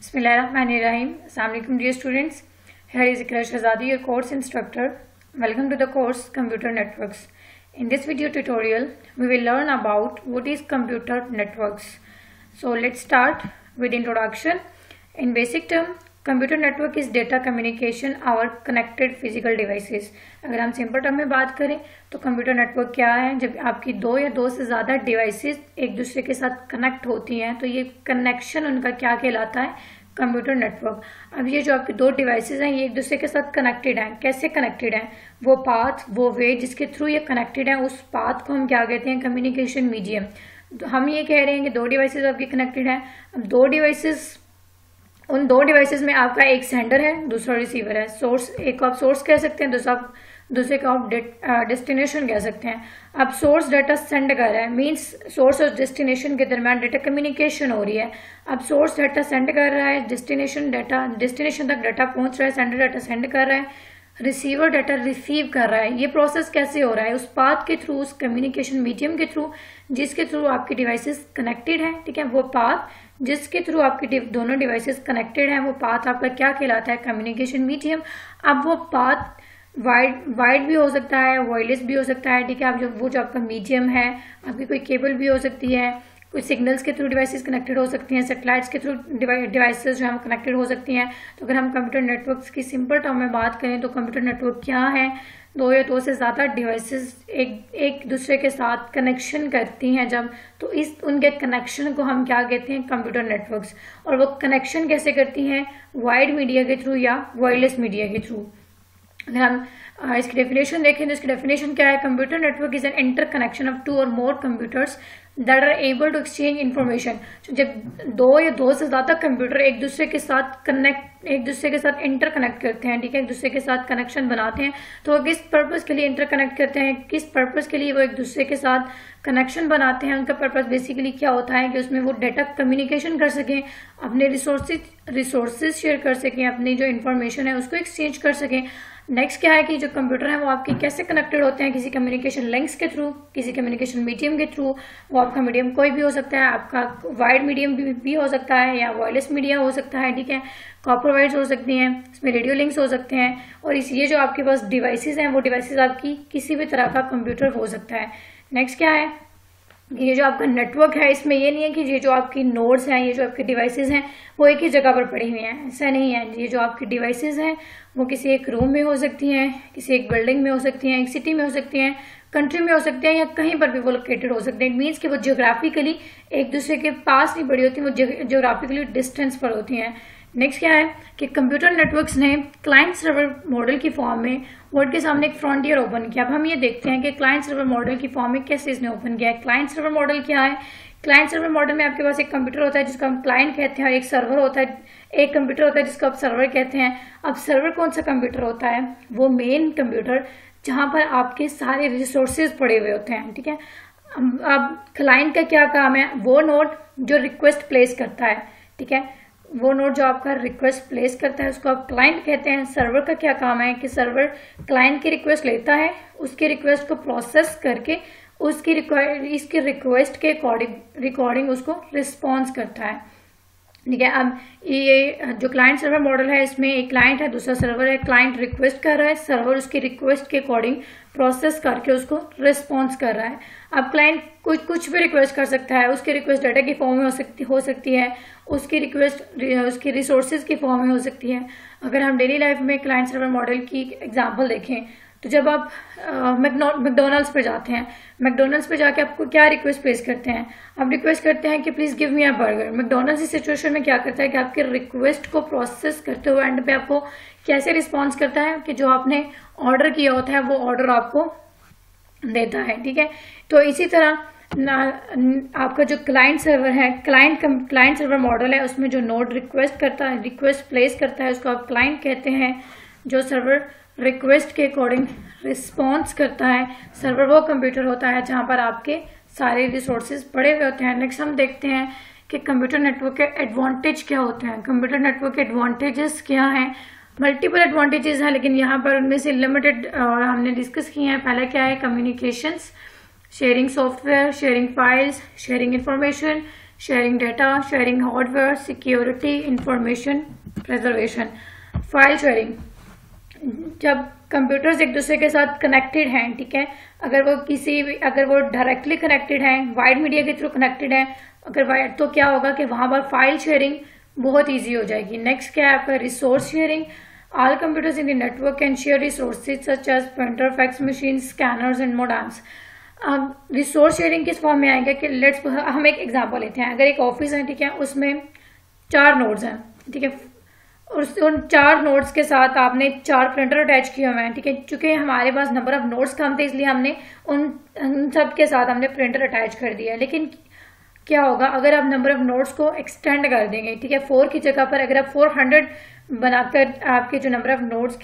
Bismillahirrahmanirrahim. Assalamu alaikum dear students. Here is Iqra Shahzadi, your course instructor. Welcome to the course Computer Networks. In this video tutorial, we will learn about what is computer networks. So let's start with introduction. In basic term, computer network is data communication our connected physical devices. अगर हम simple term में बात करें तो computer network क्या है? जब आपकी दो या दो से ज़्यादा डिवाइसेस एक दूसरे के साथ कनेक्ट होती हैं तो ये कनेक्शन उनका क्या कहलाता है? Computer network. अब ये जो आपके दो डिवाइसेस हैं ये एक दूसरे के साथ कनेक्टेड हैं। कैसे कनेक्टेड हैं? वो पाथ, वो वे जिसके थ्रू ये कनेक्टेड हैं, उस पाथ को हम क्या कहते हैं? Communication medium. तो हम ये कह रहे हैं कि दो डिवाइसेस आपकी कनेक्टेड हैं। अब उन दो डिवाइसेस में आपका एक सेंडर है, दूसरा रिसीवर है। सोर्स, एक को आप सोर्स कह सकते हैं, दूसरे को आप डेस्टिनेशन कह सकते हैं। अब सोर्स डाटा सेंड कर रहा है, मींस सोर्स और डेस्टिनेशन के दरमियान डाटा कम्युनिकेशन हो रही है। अब सोर्स डाटा सेंड कर रहा है, डेस्टिनेशन तक डाटा पहुंच रहा है, सेंडर डाटा सेंड कर रहा है, रिसीवर डाटा रिसीव कर रहा है। ये प्रोसेस कैसे हो रहा है? उस पाथ के थ्रू, उस कम्युनिकेशन मीडियम के थ्रू जिसके थ्रू आपकी डिवाइसेस कनेक्टेड है। ठीक है, वो पाथ जिसके थ्रू आपकी दोनों डिवाइसेस कनेक्टेड हैं, वो पाथ आपका क्या कहलाता है? Communication medium. अब वो पाथ वाइड भी हो सकता है, वायरलेस भी हो सकता है। ठीक है, अब वो जो आपका मीडियम है, आपकी कोई केबल भी हो सकती है, कुछ सिग्नल्स के थ्रू डिवाइसेस कनेक्टेड हो सकती हैं, सैटेलाइट्स के थ्रू डिवाइसेस जो हम कनेक्टेड हो सकती हैं। तो अगर हम कंप्यूटर नेटवर्क्स की सिंपल टर्म में बात करें तो कंप्यूटर नेटवर्क क्या है? दो या दो से ज़्यादा डिवाइसेस एक दूसरे के साथ कनेक्शन करती हैं जब, तो उनके कनेक्शन को हम क्या कहते हैं? Computer networks. और वो कनेक्शन कैसे करती हैं? वाइड मीडिया के थ्रू या वायरलेस मीडिया के थ्रू। अगर हम इसकी डेफिनेशन देखें तो इसकी डेफिनेशन क्या है? Computer network is an interconnection of two or more computers that are able to exchange information. जब दो या दो से ज्यादा कंप्यूटर एक दूसरे के साथ इंटर कनेक्ट करते हैं, ठीक है, एक दूसरे के साथ कनेक्शन बनाते हैं, तो वो किस पर्पस के लिए इंटर कनेक्ट करते हैं, किस पर्पस के लिए वो एक दूसरे के साथ कनेक्शन बनाते हैं? उनका पर्पस बेसिकली क्या होता है कि उसमें वो डाटा कम्युनिकेशन कर सकें, अपने रिसोर्सेज शेयर कर सकें, अपनी जो इन्फॉर्मेशन है उसको एक्सचेंज कर सकें। नेक्स्ट क्या है कि जो कंप्यूटर है वो आपके कैसे कनेक्टेड होते हैं? किसी कम्युनिकेशन लिंक्स के थ्रू, किसी कम्युनिकेशन मीडियम के थ्रू। वो आपका मीडियम कोई भी हो सकता है, आपका वाइड मीडियम भी हो सकता है या वायरलेस मीडिया हो सकता है। ठीक है, कॉपर वायर्स हो सकती हैं, इसमें रेडियो लिंक्स हो सकते हैं। और ये जो आपके पास डिवाइसेस हैं वो डिवाइसेस आपकी किसी भी तरह का कंप्यूटर हो सकता है। नेक्स्ट क्या है? ये जो आपका नेटवर्क है इसमें ये नहीं है कि ये जो आपकी नोड्स हैं, ये जो आपके डिवाइसेस हैं वो एक ही जगह पर पड़ी हुई हैं, ऐसा नहीं है। ये जो आपकी डिवाइसेस हैं वो किसी एक रूम में हो सकती हैं, किसी एक बिल्डिंग में हो सकती हैं, एक सिटी में हो सकती हैं, कंट्री में हो सकते हैं, या कहीं पर भी वो लोकेटेड हो सकते हैं। इट मीन्स कि वो जियोग्राफिकली एक दूसरे के पास नहीं पड़ी होती, वो जियोग्राफिकली डिस्टेंस पर होती हैं। नेक्स्ट क्या है कि कंप्यूटर नेटवर्क्स ने क्लाइंट सर्वर मॉडल की फॉर्म में वर्ल्ड के सामने एक फ्रंटियर ओपन किया। अब हम ये देखते हैं कि क्लाइंट सर्वर मॉडल की फॉर्म में कैसे इसने ओपन किया है। क्लाइंट सर्वर मॉडल क्या है? क्लाइंट सर्वर मॉडल में आपके पास एक कंप्यूटर होता है जिसको हम क्लाइंट कहते हैं, और एक सर्वर होता है, एक कंप्यूटर होता है जिसको आप सर्वर कहते हैं। अब सर्वर कौन सा कंप्यूटर होता है? वो मेन कंप्यूटर जहां पर आपके सारे रिसोर्सेज पड़े हुए होते हैं। ठीक है, अब क्लाइंट का क्या काम है? वो नोड जो रिक्वेस्ट प्लेस करता है, ठीक है, वो नोड जो आपका रिक्वेस्ट प्लेस करता है उसको आप क्लाइंट कहते हैं। सर्वर का क्या काम है कि सर्वर क्लाइंट की रिक्वेस्ट लेता है, उसकी रिक्वेस्ट को प्रोसेस करके इसकी रिक्वेस्ट के अकॉर्डिंग उसको रिस्पॉन्स करता है। ठीक है, अब ये जो क्लाइंट सर्वर मॉडल है इसमें एक क्लाइंट है, दूसरा सर्वर है। क्लाइंट रिक्वेस्ट कर रहा है, सर्वर उसकी रिक्वेस्ट के अकॉर्डिंग प्रोसेस करके उसको रिस्पॉन्स कर रहा है। अब क्लाइंट कुछ भी रिक्वेस्ट कर सकता है, उसकी रिक्वेस्ट डाटा की फॉर्म में हो सकती है, उसकी रिक्वेस्ट उसकी रिसोर्सेज की फॉर्म में हो सकती है। अगर हम डेली लाइफ में क्लाइंट सर्वर मॉडल की एग्जांपल देखें तो जब आप मैकडोनल्ड्स पे जाते हैं, मैकडोनल्ड्स पे जाके आपको क्या रिक्वेस्ट प्लेस करते हैं? आप रिक्वेस्ट करते हैं कि please give me a burger. McDonald's इस सिचुएशन में क्या करता है कि आपके रिक्वेस्ट को प्रोसेस करते हुए एंड पे आपको कैसे रिस्पॉन्स करता है कि जो आपने ऑर्डर किया होता है वो ऑर्डर आपको देता है। ठीक है, तो इसी तरह आपका जो क्लाइंट सर्वर है, क्लाइंट सर्वर मॉडल है, उसमें जो नोड रिक्वेस्ट प्लेस करता है उसको आप क्लाइंट कहते हैं। जो सर्वर रिक्वेस्ट के अकॉर्डिंग रिस्पॉन्स करता है, सर्वर वो कंप्यूटर होता है जहां पर आपके सारे रिसोर्सेज पड़े हुए होते हैं। नेक्स्ट हम देखते हैं कि कंप्यूटर नेटवर्क के एडवांटेज क्या होते हैं। कंप्यूटर नेटवर्क के एडवांटेजेस क्या हैं? मल्टीपल एडवांटेजेस हैं, लेकिन यहाँ पर उनमें से लिमिटेड हमने डिस्कस किए हैं। पहला क्या है? Communications, sharing software, sharing files, sharing information, sharing data, sharing hardware, security, information preservation. File sharing, जब कंप्यूटर्स एक दूसरे के साथ कनेक्टेड हैं, ठीक है, अगर वो डायरेक्टली कनेक्टेड हैं, वाइड मीडिया के थ्रू कनेक्टेड हैं, अगर वाइड, तो क्या होगा कि वहां पर फाइल शेयरिंग बहुत इजी हो जाएगी। नेक्स्ट क्या है आपका resource sharing. All computers in the network can share resources such as printer, fax machine, scanners and modems. अब रिसोर्स शेयरिंग किस फॉर्म में आएगा कि लेट्स हम एक एग्जांपल लेते हैं। अगर एक ऑफिस है, ठीक है, उसमें 4 नोड्स हैं, ठीक है, और उन 4 नोड्स के साथ आपने 4 प्रिंटर अटैच किए हुए हैं, ठीक है। चूंकि हमारे पास नंबर ऑफ नोड्स कम थे, इसलिए हमने उन सब के साथ हमने प्रिंटर अटैच कर दिया। लेकिन क्या होगा अगर आप नंबर ऑफ नोड्स को एक्सटेंड कर देंगे, ठीक है, 4 की जगह पर अगर आप 400 बनाकर आपके जो नंबर ऑफ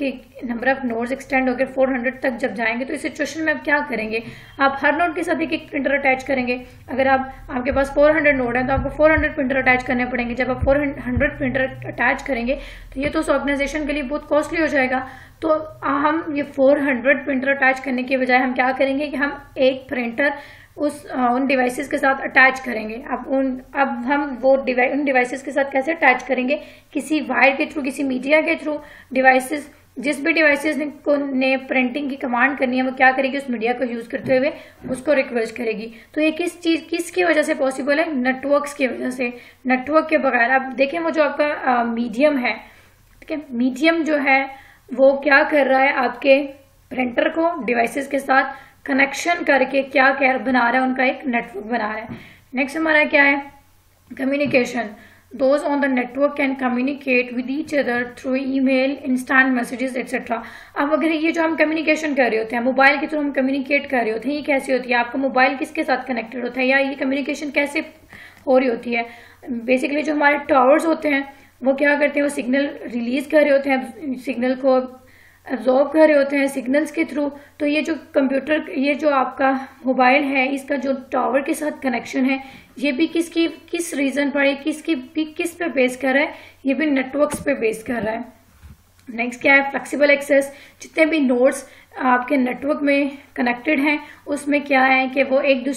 नोड्स एक्सटेंड होकर 400 तक जब जाएंगे, तो इस सिचुएशन में आप क्या करेंगे? आप हर नोड के साथ एक प्रिंटर अटैच करेंगे। अगर आपके पास 400 नोड है तो आपको 400 प्रिंटर अटैच करने पड़ेंगे। जब आप 400 प्रिंटर अटैच करेंगे तो ये तो उस ऑर्गेनाइजेशन के लिए बहुत कॉस्टली हो जाएगा। तो हम ये 400 प्रिंटर अटैच करने के बजाय हम क्या करेंगे कि हम एक प्रिंटर उन डिवाइसेस के साथ अटैच करेंगे। अब हम उन डिवाइसेस के साथ कैसे अटैच करेंगे? किसी वायर के थ्रू, किसी मीडिया के थ्रू डिवाइसेस, जिस भी डिवाइसेस ने प्रिंटिंग की कमांड करनी है वो क्या करेगी? उस मीडिया को यूज करते हुए उसको रिक्वेस्ट करेगी। तो ये किसकी वजह से पॉसिबल है? नेटवर्क्स की वजह से। नेटवर्क के बगैर आप देखें वो जो आपका मीडियम है, ठीक है, मीडियम जो है वो क्या कर रहा है? आपके प्रिंटर को डिवाइसेस के साथ कनेक्शन करके क्या बना रहा है? उनका एक नेटवर्क बना रहा है। नेक्स्ट हमारा क्या है? Communication. Those on the network can communicate with each other through email, instant messages, etc. अब अगर ये जो हम कम्युनिकेशन कर रहे होते हैं, मोबाइल के थ्रू हम कम्युनिकेट कर रहे होते हैं, ये कैसे होती है? आपका मोबाइल किसके साथ कनेक्टेड होता है या ये कम्युनिकेशन कैसे हो रही होती है? बेसिकली जो हमारे टावर्स होते हैं वो क्या करते हैं? वो सिग्नल रिलीज कर रहे होते हैं, सिग्नल को एब्जॉर्ब कर रहे होते हैं सिग्नल्स के थ्रू। तो ये जो कंप्यूटर, ये जो आपका मोबाइल है, इसका जो टावर के साथ कनेक्शन है, ये भी किस रीजन पर, किस पे बेस कर रहा है? ये भी नेटवर्क्स पे बेस कर रहा है। नेक्स्ट क्या है? Flexible access. जितने भी नोड्स आपके नेटवर्क में कनेक्टेड हैं उसमें क्या है कि वो एक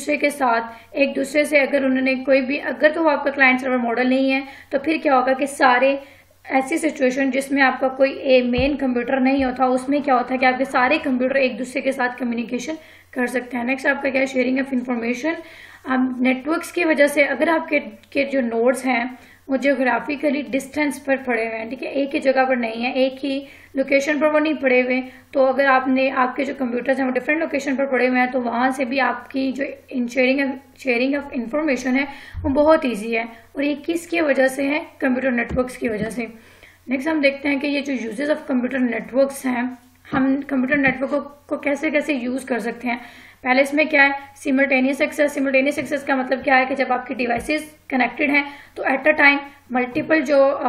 दूसरे से अगर उन्होंने अगर तो वो आपका क्लाइंट सर्वर मॉडल नहीं है तो फिर क्या होगा कि सारे ऐसी सिचुएशन जिसमें आपका कोई मेन कंप्यूटर नहीं होता, उसमें क्या होता है कि आपके सारे कंप्यूटर एक दूसरे के साथ कम्युनिकेशन कर सकते हैं। नेक्स्ट आपका क्या है? Sharing of information. अब नेटवर्क्स की वजह से अगर आपके जो नोड्स हैं वो जियोग्राफिकली डिस्टेंस पर पड़े हुए हैं, ठीक है, एक ही जगह पर नहीं है, एक ही लोकेशन पर वो नहीं पड़े हुए, तो अगर आपके जो कंप्यूटर्स हैं वो डिफरेंट लोकेशन पर पड़े हुए हैं तो वहां से भी आपकी जो शेयरिंग ऑफ इंफॉर्मेशन है वो बहुत ईजी है। और ये किसकी वजह से है? कंप्यूटर नेटवर्क्स की वजह से। नेक्स्ट हम देखते हैं कि ये जो यूजेस ऑफ कंप्यूटर नेटवर्क्स हैं, हम कंप्यूटर नेटवर्क को कैसे कैसे यूज कर सकते हैं। पहले इसमें क्या है? Simultaneous access. सिमल्टेनियस एक्सेस का मतलब क्या है कि जब आपकी डिवाइसेस कनेक्टेड हैं तो एट अ टाइम मल्टीपल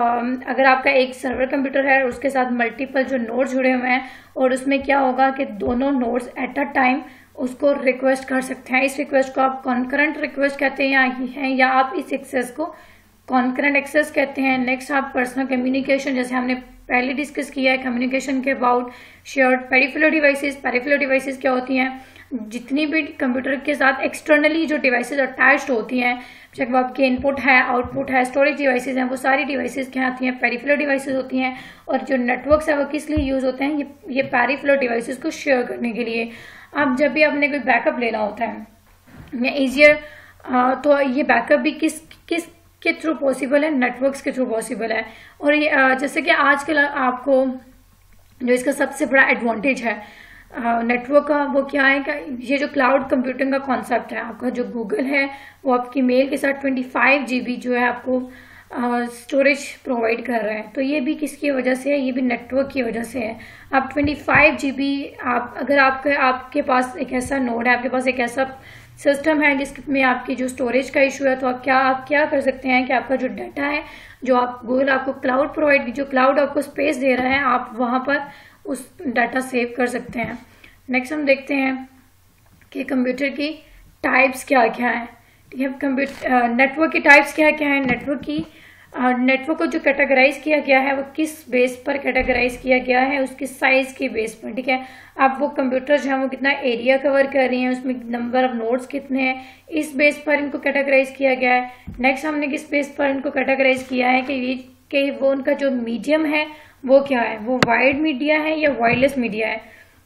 अगर आपका एक सर्वर कंप्यूटर है उसके साथ मल्टीपल जो नोड्स जुड़े हुए हैं और उसमें क्या होगा कि दोनों नोड्स एट अ टाइम उसको रिक्वेस्ट कर सकते हैं। इस रिक्वेस्ट को आप कॉन्करेंट रिक्वेस्ट कहते हैं या आप इस एक्सेस को कॉन्करेंट एक्सेस कहते हैं। नेक्स्ट आप पर्सनल कम्युनिकेशन, जैसे हमने पहले डिस्कस किया है कम्युनिकेशन के about shared peripheral devices. Peripheral devices क्या होती हैं? जितनी भी कंप्यूटर के साथ एक्सटर्नली जो डिवाइसेस अटैच्ड होती हैं, जब आपके इनपुट है, आउटपुट है, स्टोरेज डिवाइसेस हैं, वो सारी डिवाइसेस क्या आती हैं? पेरिफेरल डिवाइसेस होती हैं। और जो नेटवर्क्स है वो किस लिए यूज होते हैं? ये पेरिफेरल डिवाइसेस को शेयर करने के लिए। अब जब भी आपने कोई बैकअप लेना होता है या ईजियर, तो ये बैकअप भी किस के थ्रू पॉसिबल है? नेटवर्क्स के थ्रू पॉसिबल है। और ये जैसे कि आजकल आपको जो इसका सबसे बड़ा एडवांटेज है नेटवर्क का वो क्या है कि ये जो क्लाउड कंप्यूटिंग का कॉन्सेप्ट है, आपका जो गूगल है वो आपकी मेल के साथ 25 GB जो है आपको स्टोरेज प्रोवाइड कर रहा है। तो ये भी किसकी वजह से है? ये भी नेटवर्क की वजह से है। आप 25 GB अगर आपके पास एक ऐसा नोड है, आपके पास एक ऐसा सिस्टम है जिसमें आपकी जो स्टोरेज का इशू है, तो आप क्या कर सकते हैं कि आपका जो डाटा है जो गूगल आपको क्लाउड प्रोवाइड, जो क्लाउड आपको स्पेस दे रहा है, आप वहां पर उस डाटा सेव कर सकते हैं। नेक्स्ट हम देखते हैं कि कंप्यूटर की टाइप्स क्या क्या है, ठीक है। नेटवर्क की टाइप्स क्या क्या है? नेटवर्क की नेटवर्क को जो कैटेगराइज किया गया है वो किस बेस पर कैटेगराइज किया गया है, उसकी साइज के बेस पर, ठीक है। अब वो कंप्यूटर जो है वो कितना एरिया कवर कर रही है, उसमें नंबर ऑफ नोड्स कितने हैं, इस बेस पर इनको कैटेगराइज किया गया है। नेक्स्ट हमने किस बेस पर इनको कैटेगराइज किया है कि वो उनका जो मीडियम है वो क्या है, वो वायर्ड मीडिया है या वायरलेस मीडिया है।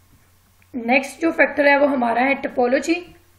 नेक्स्ट जो फैक्टर है वो हमारा है टोपोलॉजी।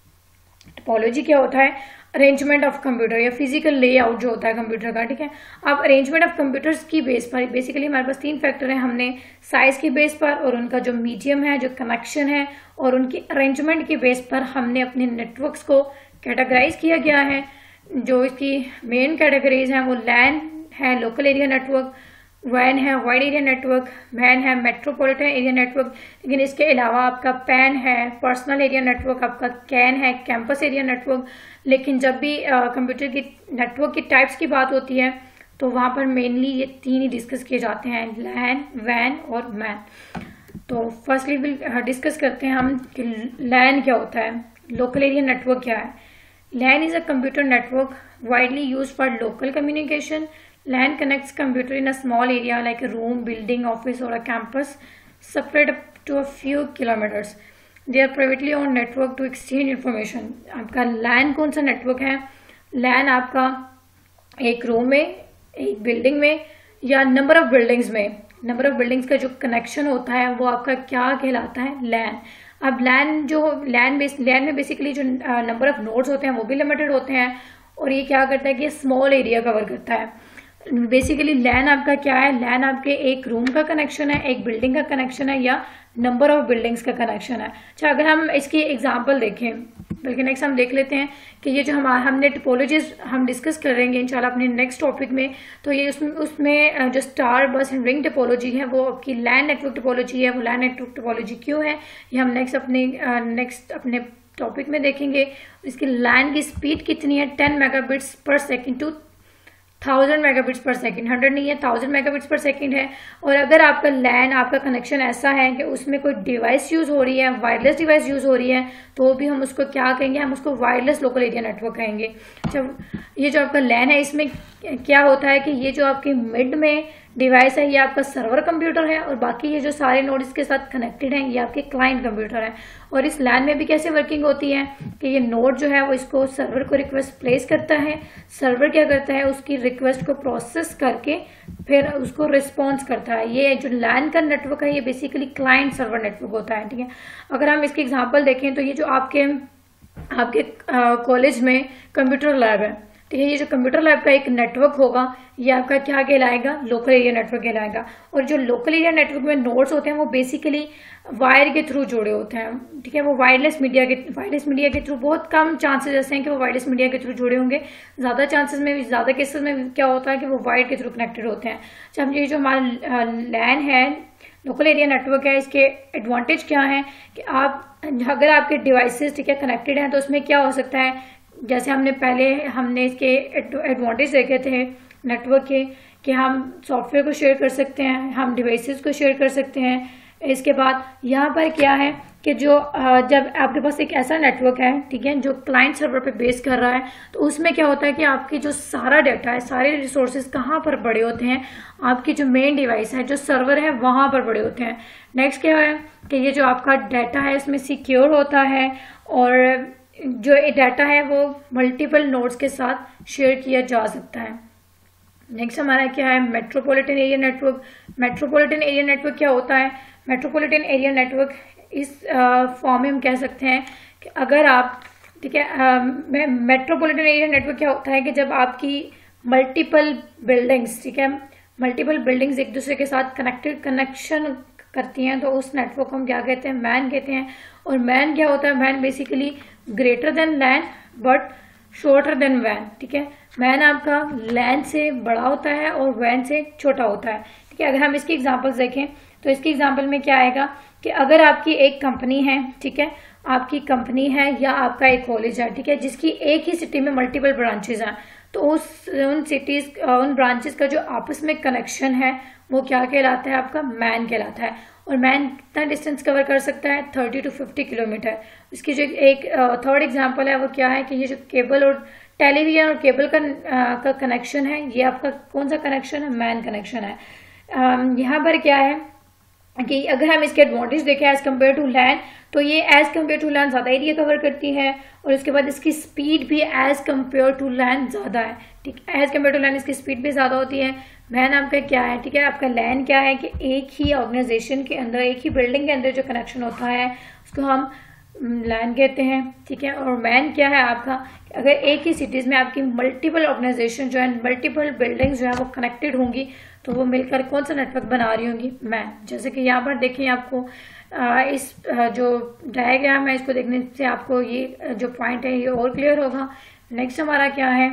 टोपोलॉजी क्या होता है, अरेंजमेंट ऑफ कंप्यूटर या फिजिकल लेआउट जो होता है कंप्यूटर का, ठीक है। अब अरेंजमेंट ऑफ कंप्यूटर्स की बेस पर बेसिकली हमारे पास 3 फैक्टर हैं, हमने साइज की बेस पर और उनका जो मीडियम है, जो कनेक्शन है और उनकी अरेंजमेंट की बेस पर हमने अपने नेटवर्क्स को कैटेगराइज किया गया है। जो इसकी मेन कैटेगरीज हैं वो लैन है, लोकल एरिया नेटवर्क, वैन है, वाइड एरिया नेटवर्क, मैन है, मेट्रोपॉलिटन एरिया नेटवर्क। लेकिन इसके अलावा आपका पैन है, पर्सनल एरिया नेटवर्क, आपका कैन है, कैंपस एरिया नेटवर्क। लेकिन जब भी कंप्यूटर की नेटवर्क की टाइप्स की बात होती है तो वहाँ पर मेनली ये 3 ही डिस्कस किए जाते हैं, लैन, वैन और मैन। तो फर्स्टली विल डिस्कस करते हैं हम कि लैन क्या होता है, लोकल एरिया नेटवर्क क्या है। LAN is a computer network widely used for local communication. LAN connects computer in a small area like a room, building, office or a campus spread up to a few kilometers. They are privately owned network to exchange information. आपका LAN कौन सा network है, LAN आपका एक room में, एक building में या नंबर ऑफ बिल्डिंग्स में, नंबर ऑफ बिल्डिंग्स का जो कनेक्शन होता है वो आपका क्या कहलाता है, LAN। अब लैन में बेसिकली जो नंबर ऑफ नोड्स होते हैं वो भी लिमिटेड होते हैं और ये क्या करता है कि स्मॉल एरिया कवर करता है। बेसिकली लैन आपका क्या है, लैन आपके एक रूम का कनेक्शन है, एक बिल्डिंग का कनेक्शन है या नंबर ऑफ बिल्डिंग्स का कनेक्शन है। अच्छा, अगर हम इसकी एग्जांपल देखें, बल्कि नेक्स्ट हम देख लेते हैं कि ये जो हमने टोपोलॉजीज हम डिस्कस करेंगे इंशाल्लाह अपने नेक्स्ट टॉपिक में। तो ये उसमें जो स्टार बस एंड रिंग टोपोलॉजी है वो आपकी लैन नेटवर्क टोपोलॉजी है। वो लैन नेटवर्क टोपोलॉजी क्यों है ये हम नेक्स्ट अपने टॉपिक में देखेंगे। इसकी लैन की स्पीड कितनी है, 10 megabits per second to 1000 megabits per second, 100 नहीं है, 1000 मेगाबिट्स पर सेकेंड है। और अगर आपका लैन, आपका कनेक्शन ऐसा है कि उसमें कोई डिवाइस यूज हो रही है, वायरलेस डिवाइस यूज हो रही है, तो भी हम उसको क्या कहेंगे, हम उसको वायरलेस लोकल एरिया नेटवर्क कहेंगे। जब ये जो आपका लैन है इसमें क्या होता है कि ये जो आपके मिड में डिवाइस है ये आपका सर्वर कंप्यूटर है और बाकी ये जो सारे नोड इसके साथ कनेक्टेड हैं ये आपके क्लाइंट कंप्यूटर है। और इस लैन में भी कैसे वर्किंग होती है कि ये नोड जो है वो इसको सर्वर को रिक्वेस्ट प्लेस करता है, सर्वर क्या करता है उसकी रिक्वेस्ट को प्रोसेस करके फिर उसको रिस्पॉन्स करता है। ये जो लैन का नेटवर्क है ये बेसिकली क्लाइंट सर्वर नेटवर्क होता है, ठीक है। अगर हम इसकी एग्जाम्पल देखें तो ये जो आपके कॉलेज में कंप्यूटर लैब है, ठीक है, ये जो कंप्यूटर लैब का एक नेटवर्क होगा ये आपका क्या कहलाएगा, लोकल एरिया नेटवर्क कहलाएगा। और जो लोकल एरिया नेटवर्क में नोड्स होते हैं वो बेसिकली वायर के थ्रू जुड़े होते हैं, ठीक है। वो वायरलेस मीडिया के थ्रू, बहुत कम चांसेस ऐसे हैं कि वो वायरलेस मीडिया के थ्रू जुड़े होंगे। ज़्यादा केसेस में क्या होता है कि वो वायर के थ्रू कनेक्टेड होते हैं। जब ये जो हमारा लैन है, लोकल एरिया नेटवर्क है, इसके एडवांटेज क्या है कि अगर आपके डिवाइसेस, ठीक है, कनेक्टेड हैं तो उसमें क्या हो सकता है, जैसे हमने इसके एडवांटेज देखे थे नेटवर्क के कि हम सॉफ्टवेयर को शेयर कर सकते हैं, हम डिवाइसेस को शेयर कर सकते हैं। इसके बाद यहाँ पर क्या है कि जब आपके पास एक ऐसा नेटवर्क है, ठीक है, जो क्लाइंट सर्वर पे बेस कर रहा है तो उसमें क्या होता है कि आपकी जो सारा डाटा है, सारे रिसोर्सेज कहाँ पर बड़े होते हैं, आपकी जो मेन डिवाइस है, जो सर्वर है वहाँ पर बड़े होते हैं। नेक्स्ट क्या है कि ये जो आपका डाटा है इसमें सिक्योर होता है और जो डाटा है वो मल्टीपल नोड्स के साथ शेयर किया जा सकता है। नेक्स्ट हमारा क्या है, metropolitan area network. Metropolitan area network क्या होता है, मेट्रोपॉलिटन एरिया नेटवर्क इस फॉर्म में हम कह सकते हैं कि अगर आप, ठीक है, मेट्रोपॉलिटन एरिया नेटवर्क क्या होता है कि जब आपकी मल्टीपल बिल्डिंग्स, ठीक है, मल्टीपल बिल्डिंग्स एक दूसरे के साथ कनेक्शन करती हैं तो उस नेटवर्क को हम क्या कहते हैं, मैन कहते हैं। और मैन क्या होता है, MAN basically greater than LAN but shorter than वैन, ठीक है। मैन आपका लैन से बड़ा होता है और वैन से छोटा होता है, ठीक है। अगर हम इसकी एग्जांपल्स देखें तो इसकी एग्जांपल में क्या आएगा कि अगर आपकी एक कंपनी है, ठीक है, आपकी कंपनी है या आपका एक कॉलेज है, ठीक है, जिसकी एक ही सिटी में मल्टीपल ब्रांचेज हैं, तो उन ब्रांचेस का जो आपस में कनेक्शन है वो क्या कहलाता है, आपका मैन कहलाता है। और मैन कितना डिस्टेंस कवर कर सकता है, 30 to 50 किलोमीटर। इसकी जो एक थर्ड एग्जांपल है वो क्या है कि ये जो केबल और टेलीविजन और केबल का कनेक्शन है, ये आपका कौन सा कनेक्शन है, मैन कनेक्शन है। यहाँ पर क्या है कि अगर हम इसके एडवांटेज देखें एज कम्पेयर टू लैन, तो ये एज कम्पेयर टू लैन ज़्यादा एरिया कवर करती है, और उसके बाद इसकी स्पीड भी एज कम्पेयर टू लैन ज़्यादा है, ठीक है। एज कम्पेयर टू लैन इसकी स्पीड भी ज़्यादा होती है। मैन आपका क्या है, ठीक है, आपका लैन क्या है कि एक ही ऑर्गेनाइजेशन के अंदर, एक ही बिल्डिंग के अंदर जो कनेक्शन होता है उसको हम लैन कहते हैं, ठीक है। और मैन क्या है आपका, अगर एक ही सिटीज़ में आपकी मल्टीपल ऑर्गेनाइजेशन जो है, मल्टीपल बिल्डिंग्स जो है वो कनेक्टेड होंगी, तो वो मिलकर कौन सा नेटवर्क बना रही होंगी, मैन। जैसे कि यहाँ पर देखें, आपको इस जो डायग्राम है इसको देखने से आपको ये जो पॉइंट है ये और क्लियर होगा। नेक्स्ट हमारा क्या है,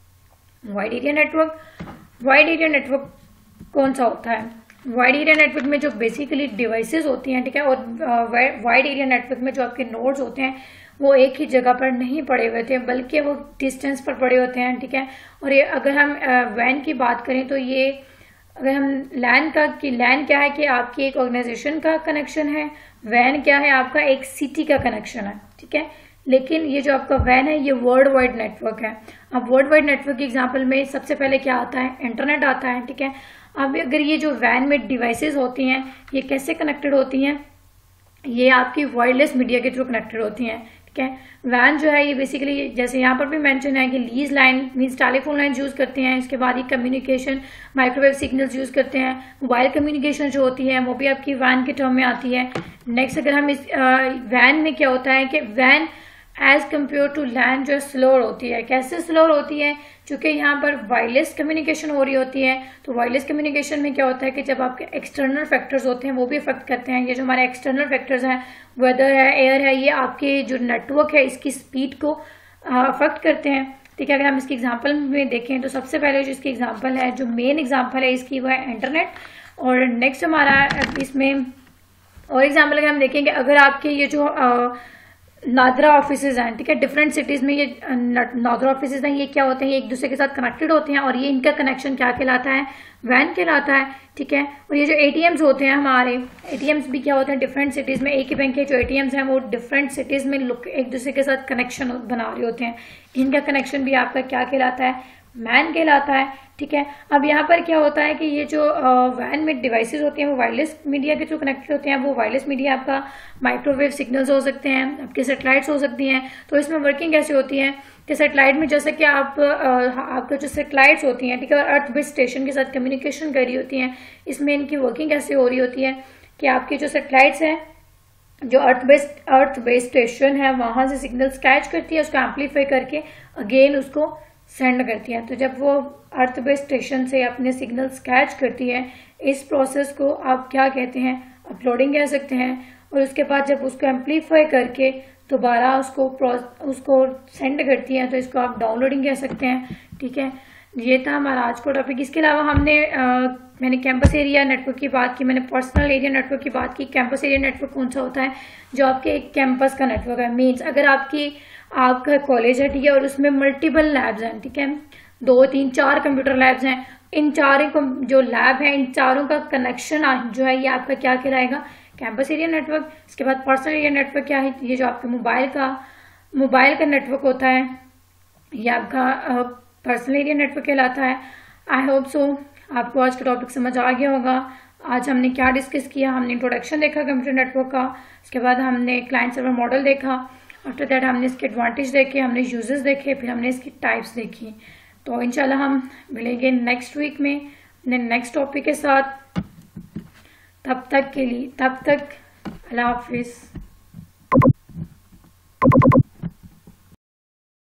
wide area network. Wide area network कौन सा होता है, वाइड एरिया नेटवर्क में जो बेसिकली डिवाइसेस होती हैं, ठीक है, और वाइड एरिया नेटवर्क में जो आपके नोड्स होते हैं वो एक ही जगह पर नहीं पड़े हुए थे, बल्कि वो डिस्टेंस पर पड़े होते हैं, ठीक है। और ये अगर हम वैन की बात करें तो ये, अगर हम लैन क्या है कि आपकी एक ऑर्गेनाइजेशन का कनेक्शन है, वैन क्या है आपका एक सिटी का कनेक्शन है, ठीक है। लेकिन ये जो आपका वैन है ये वर्ल्ड वाइड नेटवर्क है। अब वर्ल्ड वाइड नेटवर्क के एग्जांपल में सबसे पहले क्या आता है, इंटरनेट आता है, ठीक है। अब अगर ये जो वैन में डिवाइसेस होती हैं ये कैसे कनेक्टेड होती हैं, ये आपकी वायरलेस मीडिया के थ्रू कनेक्टेड होती हैं, ठीक है। वैन जो है ये बेसिकली जैसे यहाँ पर भी मेंशन है कि lease line means telephone line use करते हैं, इसके बाद ये कम्युनिकेशन माइक्रोवेव सिग्नल्स यूज करते हैं, मोबाइल कम्युनिकेशन जो होती है वो भी आपकी वैन के टर्म में आती है। नेक्स्ट अगर हम इस वैन में क्या होता है कि वैन एज कम्पेयर टू लैन जो स्लोअर होती है। कैसे स्लोअर होती है, क्योंकि यहाँ पर वायरलेस कम्युनिकेशन हो रही होती है। तो वायरलेस कम्युनिकेशन में क्या होता है कि जब आपके एक्सटर्नल फैक्टर्स होते हैं वो भी इफेक्ट करते हैं। ये जो हमारे एक्सटर्नल फैक्टर्स हैं, वेदर है, एयर है, ये आपके जो नेटवर्क है इसकी स्पीड को अफेक्ट करते हैं, ठीक है। अगर हम इसकी एग्जाम्पल में देखें तो सबसे पहले जो इसकी एग्जाम्पल है, जो मेन एग्जाम्पल है इसकी, वो है इंटरनेट। और नेक्स्ट हमारा इसमें और एग्जाम्पल अगर हम देखेंगे, अगर आपके ये जो नादरा ऑफिसेज हैं, ठीक है, डिफरेंट सिटीज में ये नादरा ऑफिसेज हैं, ये क्या होते हैं, ये एक दूसरे के साथ कनेक्टेड होते हैं, और ये इनका कनेक्शन क्या कहलाता है, वैन कहलाता है, ठीक है। और ये जो एटीएम्स होते हैं हमारे, एटीएम्स भी क्या होते हैं, डिफरेंट सिटीज में एक ही बैंक के जो एटीएम्स हैं वो डिफरेंट सिटीज में एक दूसरे के साथ कनेक्शन बना रहे होते हैं, इनका कनेक्शन भी आपका क्या कहलाता है, मैन कहलाता है, ठीक है। अब यहाँ पर क्या होता है कि ये जो वैन में डिवाइसेस होते हैं वो वायरलेस मीडिया के थ्रू कनेक्टेड होते हैं। वो वायरलेस मीडिया आपका माइक्रोवेव सिग्नल्स हो सकते हैं, आपके सैटेलाइट्स हो सकती हैं। तो इसमें वर्किंग कैसे होती है कि सैटेलाइट में जैसे कि आपका जो सैटेलाइट्स होती हैं, ठीक है, और अर्थ बेस्ड स्टेशन के साथ कम्युनिकेशन कर रही होती हैं, इसमें इनकी वर्किंग कैसे हो रही होती है कि आपकी जो सैटेलाइट्स हैं, जो अर्थ बेस्ड स्टेशन है, वहां से सिग्नल्स कैच करती है, उसको एम्पलीफाई करके अगेन उसको सेंड करती है। तो जब वो अर्थ बेस्ड स्टेशन से अपने सिग्नल्स कैच करती है, इस प्रोसेस को आप क्या कहते हैं, अपलोडिंग कह सकते हैं। और उसके बाद जब उसको एम्पलीफाई करके दोबारा उसको सेंड करती है, तो इसको आप डाउनलोडिंग कह सकते हैं, ठीक है। ये था हमारा आज का टॉपिक। इसके अलावा मैंने कैंपस एरिया नेटवर्क की बात की, मैंने पर्सनल एरिया नेटवर्क की बात की। कैंपस एरिया नेटवर्क कौन सा होता है, जो आपके एक कैंपस का नेटवर्क है। मीन्स अगर आपका कॉलेज है, ठीक है, और उसमें मल्टीपल लैब्स हैं, ठीक है, 2, 3, 4 कंप्यूटर लैब्स हैं, इन चारों जो लैब है इन चारों का कनेक्शन जो है ये आपका क्या कहलाएगा, कैंपस एरिया नेटवर्क। इसके बाद पर्सनल एरिया नेटवर्क क्या है, ये जो आपका मोबाइल का नेटवर्क होता है, ये आपका पर्सनल एरिया नेटवर्क कहलाता है। आई होप सो आपको आज का टॉपिक समझ आ गया होगा। आज हमने क्या डिस्कस किया, हमने इंट्रोडक्शन देखा कंप्यूटर नेटवर्क का, उसके बाद हमने क्लाइंट सर्वर मॉडल देखा, आफ्टर दैट हमने इसके एडवांटेज देखे, हमने यूजेस देखे, फिर हमने इसकी टाइप्स देखी। तो इंशाल्लाह हम मिलेंगे नेक्स्ट वीक में अपने नेक्स्ट टॉपिक के साथ। तब तक अल्लाह हाफिज।